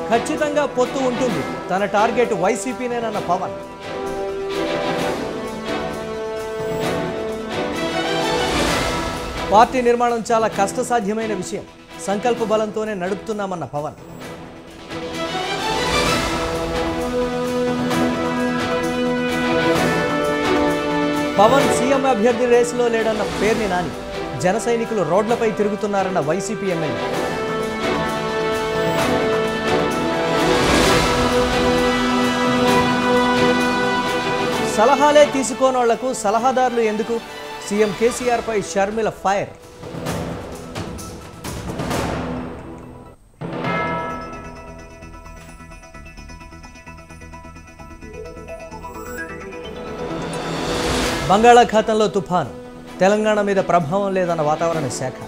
ఖచ్చితంగా పొత్తు ఉంటుంది, తన టార్గెట్ వైసీపీనేనన్న పవన్. పార్టీ నిర్మాణం చాలా కష్టసాధ్యమైన విషయం, సంకల్ప బలంతోనే నడుపుతున్నామన్న పవన్. పవన్ సీఎం అభ్యర్థి రేసులో లేడన్న పేర్ని నాని. జన సైనికులు రోడ్లపై తిరుగుతున్నారన్న వైసీపీ ఎమ్మెల్యే. సలహాలే తీసుకోనోళ్లకు సలహాదారులు ఎందుకు? సీఎం కేసీఆర్ పై షర్మిల ఫైర్. బంగాళాఖాతంలో తుఫాను, తెలంగాణ మీద ప్రభావం లేదన్న వాతావరణ శాఖ.